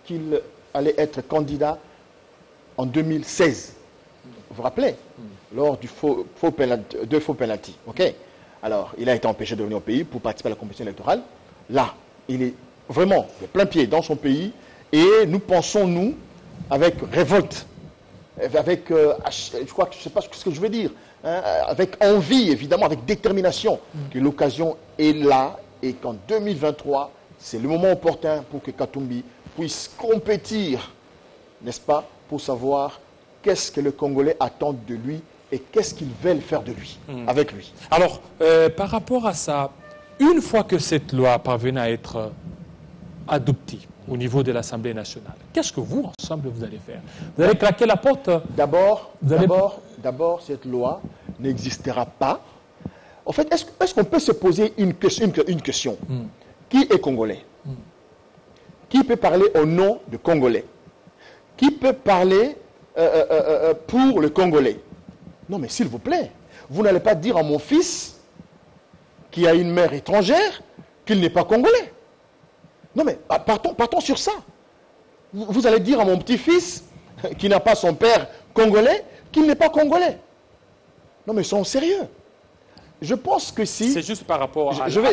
qu'il allait être candidat en 2016. Vous vous rappelez? Lors du deux faux penalty. OK? Alors, il a été empêché de venir au pays pour participer à la compétition électorale. Là, il est vraiment de plein pied dans son pays. Et nous pensons, nous, avec révolte, avec, je crois que je ne sais pas ce que je veux dire, hein, avec envie, évidemment, avec détermination, que l'occasion est là et qu'en 2023, c'est le moment opportun pour que Katumbi puisse compétir, n'est-ce pas, pour savoir qu'est-ce que le Congolais attend de lui et qu'est-ce qu'ils veulent faire de lui, avec lui. Alors, par rapport à ça, une fois que cette loi parvenait à être adoptée au niveau de l'Assemblée nationale, qu'est-ce que vous, ensemble, vous allez faire? Vous allez claquer la porte? D'abord, cette loi n'existera pas. En fait, est-ce qu'on peut se poser une question? Qui est Congolais? Qui peut parler au nom de Congolais? Qui peut parler pour le Congolais? Non, mais s'il vous plaît, vous n'allez pas dire à mon fils qui a une mère étrangère qu'il n'est pas Congolais. Non, mais partons sur ça. Vous allez dire à mon petit-fils qui n'a pas son père congolais qu'il n'est pas Congolais. Non, mais soyons sérieux. Je pense que si... C'est juste par rapport à je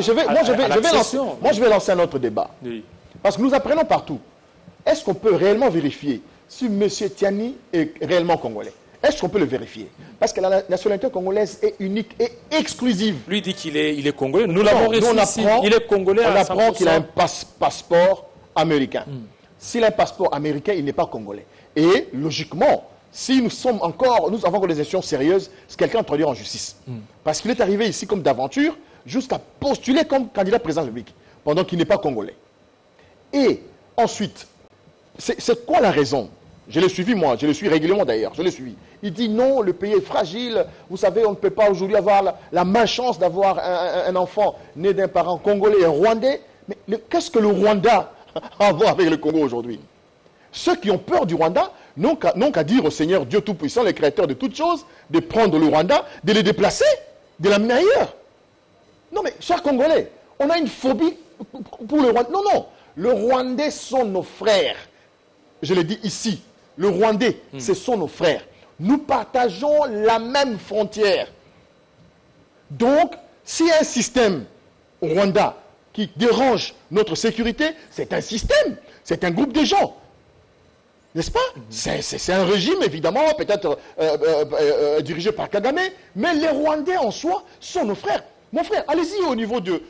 vais lancer un autre débat. Oui. Parce que nous apprenons partout. Est-ce qu'on peut réellement vérifier si M. Tiani est réellement congolais? Est-ce qu'on peut le vérifier? Parce que la nationalité congolaise est unique et exclusive. Lui dit qu'il est congolais. Nous l'avons reçu ici. Il est congolais. On apprend qu'il a un passeport américain. S'il a un passeport américain, il n'est pas congolais. Et logiquement, si nous avons encore des institutions sérieuses, c'est quelqu'un à introduire en justice. Parce qu'il est arrivé ici comme d'aventure, jusqu'à postuler comme candidat président de la République, pendant qu'il n'est pas congolais. Et ensuite, c'est quoi la raison? Je l'ai suivi, moi, je le suis régulièrement d'ailleurs, je l'ai suivi. Il dit non, le pays est fragile, vous savez, on ne peut pas aujourd'hui avoir la malchance d'avoir un enfant né d'un parent congolais et rwandais. Mais qu'est-ce que le Rwanda a à voir avec le Congo aujourd'hui? Ceux qui ont peur du Rwanda n'ont qu'à dire au Seigneur Dieu Tout-Puissant, le créateur de toutes choses, de prendre le Rwanda, de le déplacer, de l'amener ailleurs. Non mais, chers Congolais, on a une phobie pour le Rwanda. Non, non, le Rwandais sont nos frères. Je l'ai dit ici, le Rwandais, ce sont nos frères. Nous partageons la même frontière. Donc, s'il y a un système au Rwanda qui dérange notre sécurité, c'est un système, c'est un groupe de gens. N'est-ce pas? C'est un régime, évidemment, peut-être dirigé par Kagame, mais les Rwandais en soi sont nos frères. Mon frère, allez-y au niveau de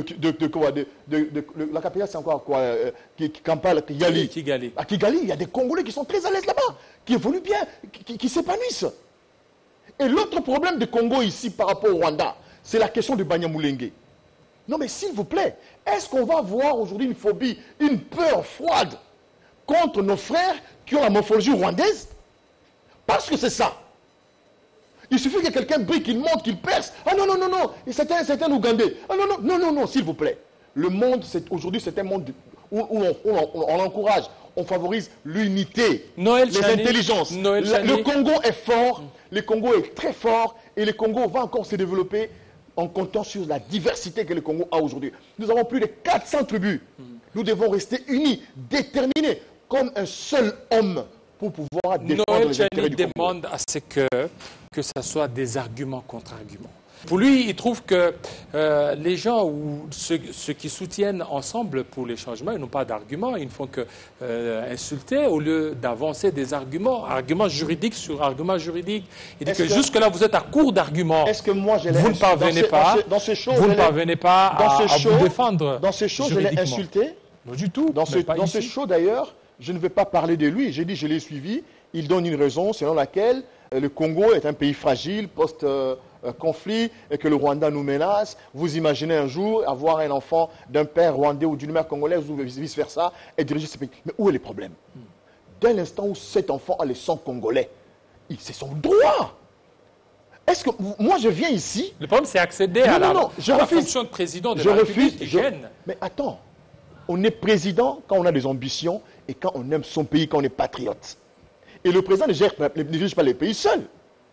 la capitale, c'est encore quoi? Kampala, Kigali. Kigali. À Kigali, il y a des Congolais qui sont très à l'aise là-bas, qui évoluent bien, qui s'épanouissent. Et l'autre problème du Congo ici par rapport au Rwanda, c'est la question de Banyamulenge. Non mais s'il vous plaît, est-ce qu'on va avoir aujourd'hui une phobie, une peur froide contre nos frères qui ont la morphologie rwandaise? Parce que c'est ça. Il suffit que quelqu'un brille, qu'il monte, qu'il perce. Ah non, non, non, non, c'est un Ougandais. Ah non, non, non, non, non, s'il vous plaît. Le monde, aujourd'hui, c'est un monde où on encourage, on favorise l'unité, les intelligences. Le Congo est fort, le Congo est très fort, et le Congo va encore se développer en comptant sur la diversité que le Congo a aujourd'hui. Nous avons plus de 400 tribus. Nous devons rester unis, déterminés, comme un seul homme, pour pouvoir défendre les intérêts du Congo. Demande à ce que ça soit des arguments contre arguments. Pour lui, il trouve que les gens ou ceux qui soutiennent ensemble pour les changements, ils n'ont pas d'arguments, ils ne font que insulter au lieu d'avancer des arguments juridiques sur arguments juridiques. Il dit que jusque-là, vous êtes à court d'arguments. Est-ce que moi, je l'ai vous ne parvenez pas, vous ne parvenez pas à vous défendre. Dans ce show, je l'ai insulté. Non, du tout. Dans ce show, d'ailleurs, je ne vais pas parler de lui. J'ai dit, je l'ai suivi. Il donne une raison selon laquelle le Congo est un pays fragile, post-conflit, et que le Rwanda nous menace. Vous imaginez un jour avoir un enfant d'un père rwandais ou d'une mère congolaise ou vice-versa et diriger ce pays. Mais où est le problème? Dès l'instant où cet enfant a le sang congolais, c'est son droit. Est-ce que moi je viens ici? Le problème c'est accéder à la fonction de président de la République. Mais attends, on est président quand on a des ambitions et quand on aime son pays, quand on est patriote. Et le président ne dirige pas les pays seul.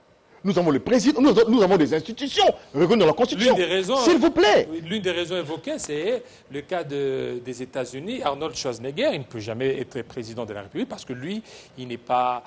nous avons le président, nous avons des institutions reconnues dans la Constitution. S'il vous plaît. L'une des raisons évoquées, c'est le cas des États-Unis. Arnold Schwarzenegger, il ne peut jamais être président de la République parce que lui, il n'est pas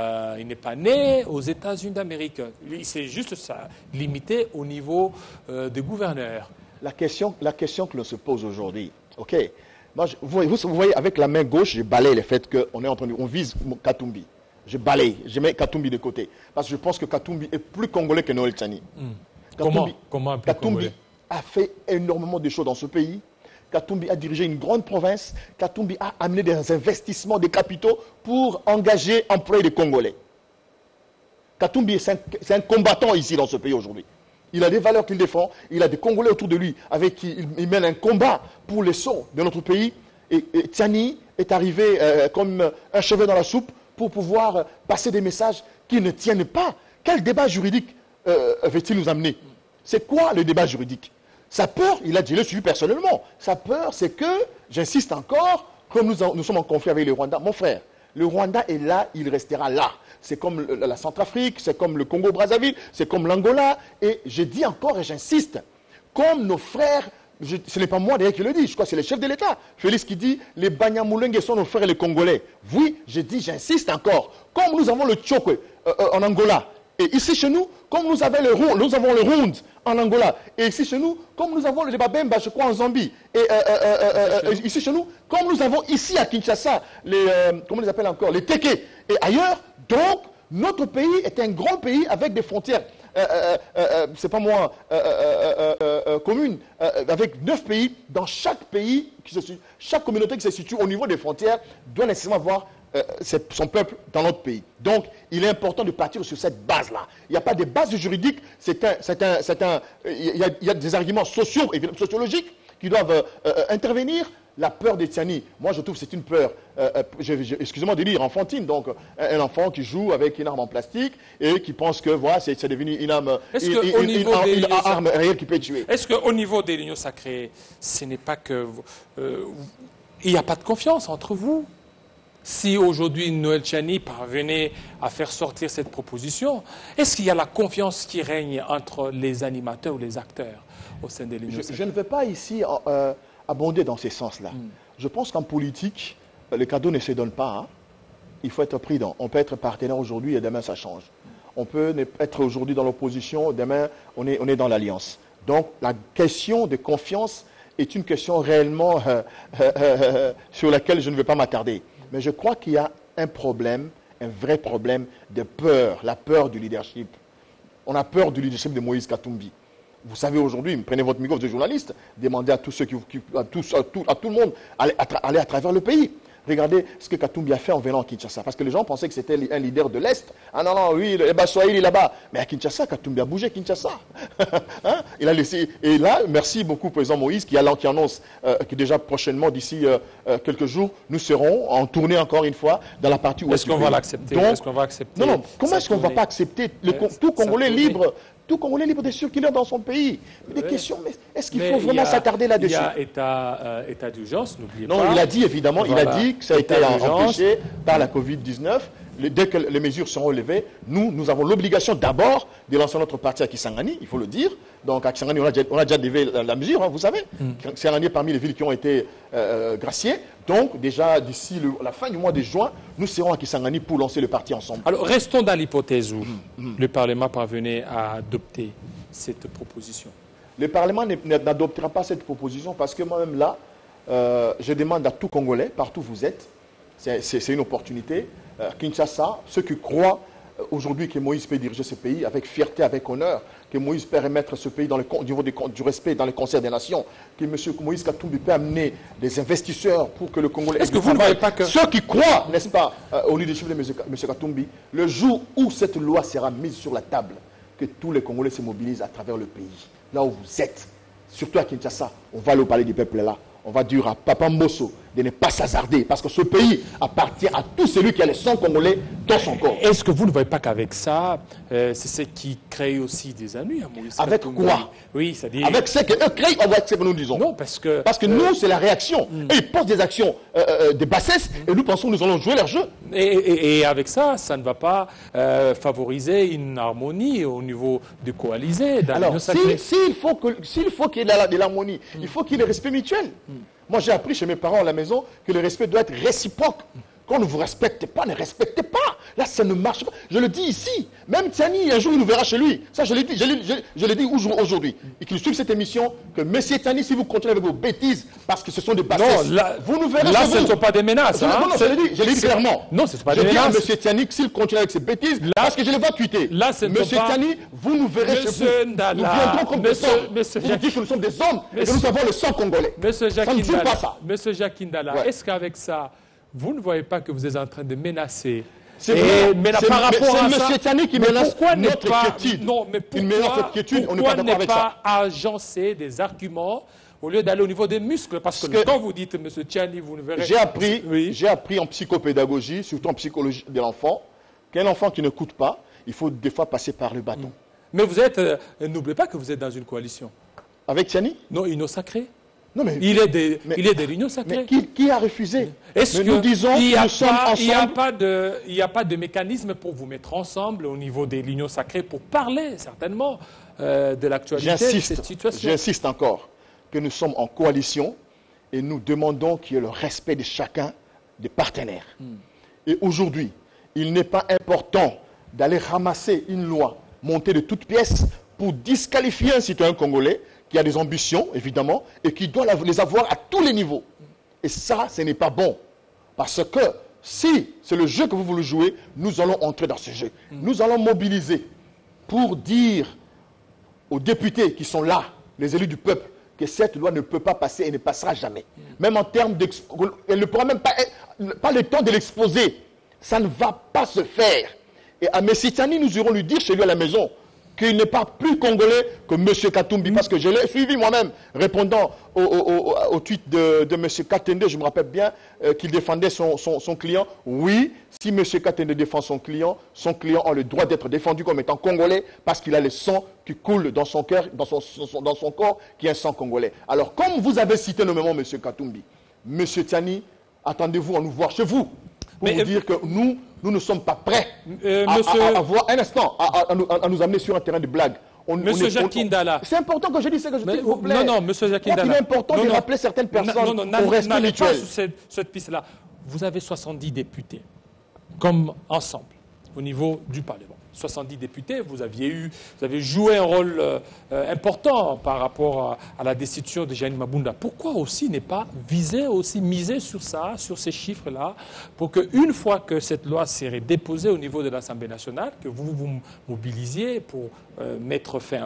né aux États-Unis d'Amérique. C'est juste ça, limité au niveau des gouverneurs. La question que l'on se pose aujourd'hui, ok. Moi, vous voyez, avec la main gauche, je balaye le fait qu'on vise Katumbi. Je balaye, je mets Katumbi de côté. Parce que je pense que Katumbi est plus congolais que Noël Tchani. Comment plus Katumbi a fait énormément de choses dans ce pays. Katumbi a dirigé une grande province. Katumbi a amené des investissements, des capitaux pour engager, employer des Congolais. Katumbi, c'est un combattant ici dans ce pays aujourd'hui. Il a des valeurs qu'il défend. Il a des Congolais autour de lui avec qui il mène un combat pour les sons de notre pays. Et Tchani est arrivé comme un cheveu dans la soupe pour pouvoir passer des messages qui ne tiennent pas. Quel débat juridique veut-il nous amener? C'est quoi le débat juridique? Sa peur, il a dit, je l'ai suivi personnellement. Sa peur, c'est que, j'insiste encore, comme nous sommes en conflit avec le Rwanda, mon frère, le Rwanda est là, il restera là. C'est comme la Centrafrique, c'est comme le Congo-Brazzaville, c'est comme l'Angola. Et je dis encore et j'insiste, comme nos frères, ce n'est pas moi d'ailleurs qui le dis, je crois que c'est le chef de l'État, Félix, qui dit les Banyamulenge sont nos frères les Congolais. Oui, je dis, j'insiste encore, comme nous avons le Tchokwe en Angola, et ici chez nous, comme nous avons le Rund en Angola, et ici chez nous, comme nous avons le Babemba, je crois, en Zambie, et ici chez nous, comme nous avons ici à Kinshasa, comment on les appelle encore, les Teke, et ailleurs, donc, notre pays est un grand pays avec des frontières, c'est pas moi, communes, avec 9 pays. Dans chaque pays, chaque communauté qui se situe au niveau des frontières doit nécessairement avoir son peuple dans notre pays. Donc, il est important de partir sur cette base-là. Il n'y a pas de base juridique, il y a des arguments sociologiques qui doivent intervenir. La peur de Tchani, moi je trouve que c'est une peur, excusez-moi de dire, enfantine. Donc, un enfant qui joue avec une arme en plastique et qui pense que voilà, c'est devenu une arme, arme réelle qui peut tuer. Est-ce qu'au niveau des réunions sacrées, ce n'est pas que... il n'y a pas de confiance entre vous? Si aujourd'hui Noël Tchani parvenait à faire sortir cette proposition, est-ce qu'il y a la confiance qui règne entre les animateurs ou les acteurs au sein des réunions sacrées? Je ne veux pas ici... abonder dans ces sens-là. Je pense qu'en politique, le cadeau ne se donne pas. Hein. Il faut être prudent. On peut être partenaire aujourd'hui et demain ça change. On peut être aujourd'hui dans l'opposition, demain on est dans l'alliance. Donc la question de confiance est une question réellement sur laquelle je ne vais pas m'attarder. Mais je crois qu'il y a un problème, un vrai problème de peur, la peur du leadership. On a peur du leadership de Moïse Katumbi. Vous savez aujourd'hui, prenez votre micro de journaliste, demandez à tous ceux à tout le monde, aller à travers le pays. Regardez ce que Katumbi a fait en venant à Kinshasa. Parce que les gens pensaient que c'était un leader de l'Est. Ah non, non, oui, le Baswahili est là-bas. Mais à Kinshasa, Katumbi a bougé Kinshasa. Hein? Il a laissé. Et là, merci beaucoup, président Moïse, qui annonce que déjà prochainement, d'ici quelques jours, nous serons en tournée encore une fois dans la partie où est-ce qu'on va l'accepter? Est-ce qu'on va accepter? Non, non, comment est-ce qu'on ne va pas accepter tout Congolais libre? Tout Congolais libre de circuler dans son pays. Des questions, mais est-ce qu'il faut vraiment s'attarder là-dessus? Il y a état d'urgence, n'oubliez pas. Non, il a dit évidemment, il a dit que ça a été empêché par la Covid-19. Dès que les mesures seront levées, nous avons l'obligation d'abord de lancer notre parti à Kisangani, il faut le dire. Donc à Kisangani, on a déjà levé la mesure, hein, vous savez. Kisangani est parmi les villes qui ont été graciées. Donc déjà d'ici la fin du mois de juin, nous serons à Kisangani pour lancer le parti ensemble. Alors restons dans l'hypothèse où le Parlement parvenait à adopter cette proposition. Le Parlement n'adoptera pas cette proposition parce que moi-même là, je demande à tout Congolais, partout où vous êtes, c'est une opportunité. Kinshasa, ceux qui croient aujourd'hui que Moïse peut diriger ce pays avec fierté, avec honneur, que Moïse peut remettre ce pays au niveau du respect dans le concert des nations, que M. Moïse Katumbi peut amener des investisseurs pour que le Congolais... Est-ce que vous ne voyez pas que... Ceux qui croient, n'est-ce pas, au leadership de M. Katumbi, le jour où cette loi sera mise sur la table, que tous les Congolais se mobilisent à travers le pays, là où vous êtes, surtout à Kinshasa, on va aller au palais du peuple là. On va dire à Papa Mbosso de ne pas s'hasarder, parce que ce pays appartient à tout celui qui a le sang congolais dans son corps. Est-ce que vous ne voyez pas qu'avec ça, c'est ce qui crée aussi des ennuis à Moïse Avec Katumbi? quoi? Oui, c'est-à-dire... Avec ce qu'eux créent, avec ce que nous disons. Non, parce que... Parce que nous, c'est la réaction. Et ils posent des actions de bassesse, et nous pensons que nous allons jouer leur jeu. Et avec ça, ça ne va pas favoriser une harmonie au niveau du coalisé. Alors, s'il faut qu'il y ait de l'harmonie, il faut qu'il y ait le respect mutuel. Moi, j'ai appris chez mes parents à la maison que le respect doit être réciproque. Quand on ne vous respecte pas, ne respectez pas. Là, ça ne marche pas. Je le dis ici. Même Tiani, un jour, il nous verra chez lui. Ça, je l'ai dit. Je l'ai dit aujourd'hui. Et qu'il suive cette émission, que Monsieur Tiani, si vous continuez avec vos bêtises, parce que ce sont des bassesses, non, là, vous nous verrez là, chez ce ne vous. sont pas des menaces. Non, je l'ai dit clairement. Non, ce ne sont pas je des menaces. Je dis à Monsieur Tiani que s'il continue avec ses bêtises, là, parce que je les vois tweeter. Là, Monsieur Tiani, vous nous verrez chez vous. Ndala, nous viendrons comme des hommes. Monsieur vous dites que nous sommes des hommes et que nous avons le sang congolais. Monsieur Ça ne joue pas ça. Monsieur Jacques Ndala, est-ce qu'avec ça, vous ne voyez pas que vous êtes en train de menacer? C'est par rapport à ça, M. Tiani qui menace notre quiétude. Non, mais pourquoi ne pas agencer des arguments au lieu d'aller au niveau des muscles? Parce que quand vous dites, M. Tiani, vous ne verrez... J'ai appris en psychopédagogie, surtout en psychologie de l'enfant, qu'un enfant qui n'écoute pas, il faut des fois passer par le bâton. Mais vous êtes... N'oubliez pas que vous êtes dans une coalition. Avec Tiani? Non, Union Sacrée. Non, mais, il est de l'Union Sacrée. Mais qui a refusé? Est-ce que nous disons il n'y a pas de mécanisme pour vous mettre ensemble au niveau de l'Union Sacrée pour parler certainement de l'actualité de cette situation? J'insiste encore que nous sommes en coalition et nous demandons qu'il y ait le respect de chacun des partenaires. Et aujourd'hui, il n'est pas important d'aller ramasser une loi montée de toutes pièces pour disqualifier un citoyen congolais qui a des ambitions, évidemment, et qui doit les avoir à tous les niveaux. Et ça, ce n'est pas bon. Parce que si c'est le jeu que vous voulez jouer, nous allons entrer dans ce jeu. Nous allons mobiliser pour dire aux députés qui sont là, les élus du peuple, que cette loi ne peut pas passer et ne passera jamais. Même en termes elle ne pourra même pas le temps de l'exposer. Ça ne va pas se faire. Et à M. Tiani, nous irons lui dire chez lui à la maison qu'il n'est pas plus congolais que M. Katumbi, parce que je l'ai suivi moi-même, répondant au tweet de M. Katende, je me rappelle bien qu'il défendait son client. Oui, si M. Katende défend son client a le droit d'être défendu comme étant congolais, parce qu'il a le sang qui coule dans son cœur, dans son corps, qui est un sang congolais. Alors, comme vous avez cité nommément M. Katumbi, M. Tiani, attendez-vous à nous voir chez vous, pour vous dire que nous ne sommes pas prêts à voir un instant, à nous amener sur un terrain de blague. Monsieur Jacques Ndala. C'est important que je dise ce que je dis, s'il vous plaît. Non, Monsieur Jacques Ndala. Il est important de rappeler certaines personnes au respect mutuel. Pas sur cette piste-là. Vous avez 70 députés, comme ensemble, au niveau du Parlement. 70 députés, vous avez joué un rôle important par rapport à la destitution de Jeanine Mabunda. Pourquoi aussi ne pas miser sur ça, sur ces chiffres-là, pour qu'une fois que cette loi serait déposée au niveau de l'Assemblée nationale, que vous vous mobilisiez pour mettre fin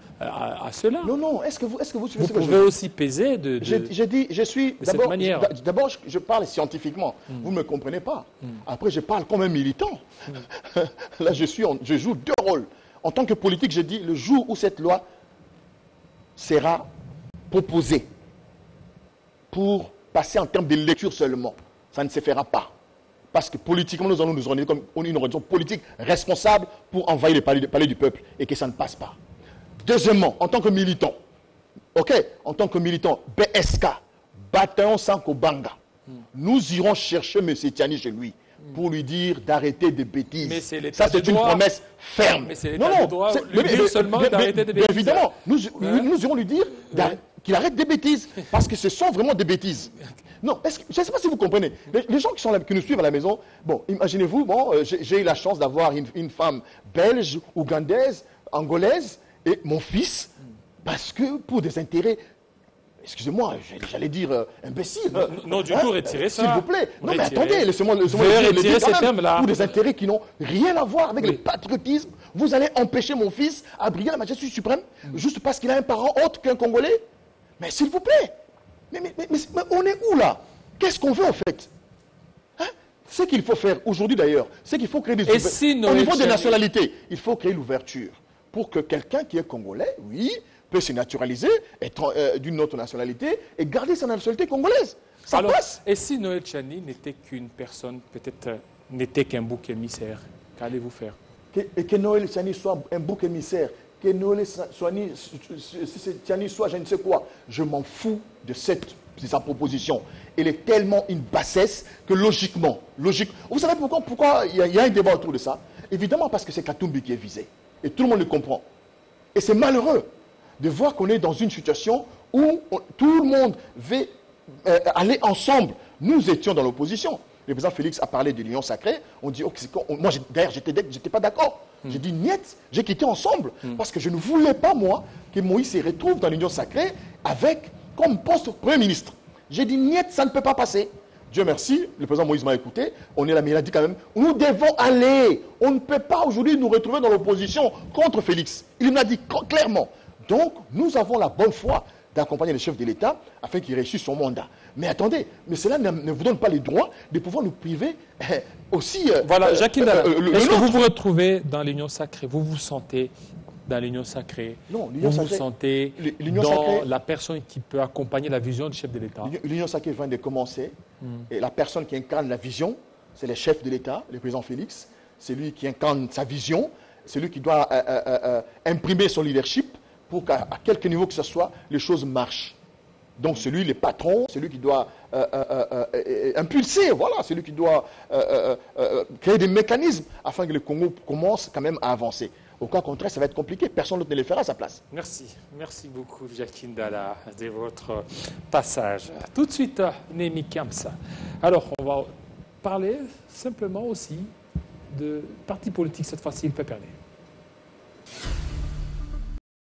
à cela? Non, est-ce que vous suivez ce que je dis? Vous pouvez aussi peser je suis cette manière. D'abord, je parle scientifiquement. Vous ne me comprenez pas. Après, je parle comme un militant. Là, je joue deux rôles. En tant que politique, je dis, le jour où cette loi sera proposée pour passer en termes de lecture seulement, ça ne se fera pas. Parce que politiquement, nous allons nous organiser comme une organisation politique responsable pour envahir le palais du peuple et que ça ne passe pas. Deuxièmement, en tant que militant, BSK, Bataillon Sankobanga, nous irons chercher M. Tiani chez lui pour lui dire d'arrêter des bêtises. Ça, c'est une promesse ferme. Mais c'est l'état de droit, lui dire seulement d'arrêter des bêtises. Évidemment, nous irons lui dire qu'il arrête des bêtises, parce que ce sont vraiment des bêtises. Non, je ne sais pas si vous comprenez. Les gens qui nous suivent à la maison, bon, imaginez-vous, j'ai eu la chance d'avoir une femme belge, ougandaise, angolaise, et mon fils, parce que pour des intérêts... Excusez-moi, j'allais dire imbécile. Non, du coup, retirez ça. S'il vous plaît. Non, mais attendez, laissez-moi le dire ces termes-là. Pour des intérêts qui n'ont rien à voir avec le patriotisme, vous allez empêcher mon fils à briller la majesté suprême juste parce qu'il a un parent autre qu'un Congolais? Mais s'il vous plaît. Mais on est où là? Qu'est-ce qu'on veut en fait? Ce qu'il faut faire aujourd'hui d'ailleurs, c'est qu'il faut créer des ouvertures. Au niveau des nationalités, il faut créer l'ouverture pour que quelqu'un qui est Congolais, oui, peut se naturaliser, être d'une autre nationalité et garder sa nationalité congolaise. Ça Alors, passe. et si Noël Tchani n'était qu'une personne, peut-être n'était qu'un bouc émissaire, qu'allez-vous faire? Et que Noël Tchani soit un bouc émissaire, que Noël Tchani soit je ne sais quoi. Je m'en fous de sa proposition. Elle est tellement une bassesse que logiquement, vous savez pourquoi il y a un débat autour de ça? Évidemment parce que c'est Katumbi qui est visé. Et tout le monde le comprend. Et c'est malheureux de voir qu'on est dans une situation où tout le monde veut aller ensemble. Nous étions dans l'opposition. Le président Félix a parlé de l'union sacrée. On dit, moi d'ailleurs, j'étais pas d'accord. J'ai dit, niet, j'ai quitté ensemble. Parce que je ne voulais pas, moi, que Moïse se retrouve dans l'union sacrée avec comme poste Premier ministre. J'ai dit, niet, ça ne peut pas passer. Dieu merci, le président Moïse m'a écouté. On est là, mais il a dit quand même, nous devons aller. On ne peut pas aujourd'hui nous retrouver dans l'opposition contre Félix. Il m'a dit clairement. Donc, nous avons la bonne foi d'accompagner le chef de l'État afin qu'il réussisse son mandat. Mais attendez, mais cela ne vous donne pas le droit de pouvoir nous priver aussi. Voilà, Jacques Ndala, est-ce que nôtre. vous vous retrouvez dans l'union sacrée? Vous vous sentez dans l'union sacrée? Non, l'union vous sacrée. Vous sentez L'union dans sacrée, la personne qui peut accompagner la vision du chef de l'État? L'union sacrée vient de commencer. Et la personne qui incarne la vision, c'est le chef de l'État, le président Félix. C'est lui qui incarne sa vision. C'est lui qui doit imprimer son leadership pour qu'à quelque niveau que ce soit, les choses marchent. Donc c'est lui le patron, c'est lui qui doit impulser, voilà, c'est lui qui doit créer des mécanismes afin que le Congo commence quand même à avancer. Au cas contraire, ça va être compliqué, personne d'autre ne le fera à sa place. Merci, merci beaucoup Jacques Ndala de votre passage. Tout de suite, Némi Kamsa. Alors, on va parler simplement aussi de parti politique, cette fois-ci, le PPRD.